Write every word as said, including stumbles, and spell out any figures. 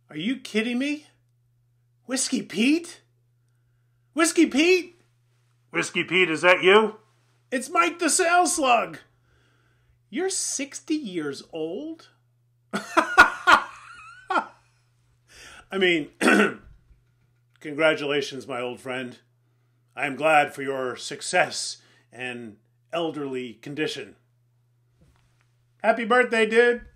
Are you kidding me? Whiskey Pete? Whiskey Pete? Whiskey Pete, is that you? It's Mike the Sales Slug. You're sixty years old? I mean, congratulations, my old friend. I am glad for your success and elderly condition. Happy birthday, dude.